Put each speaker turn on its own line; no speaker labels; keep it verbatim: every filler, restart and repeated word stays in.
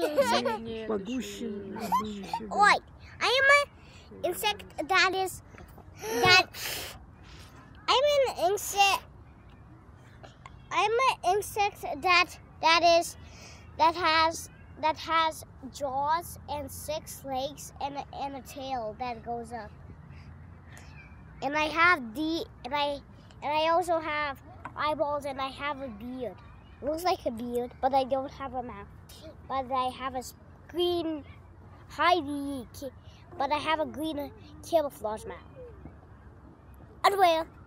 Oi, I am an insect that is that I'm an insect. I'm an insect that that is that has that has jaws and six legs and a, and a tail that goes up. And I have the and I and I also have eyeballs and I have a beard. It looks like a beard, but I don't have a mouth. But I have a green hidey, but I have a green camouflage mouth. Underwear.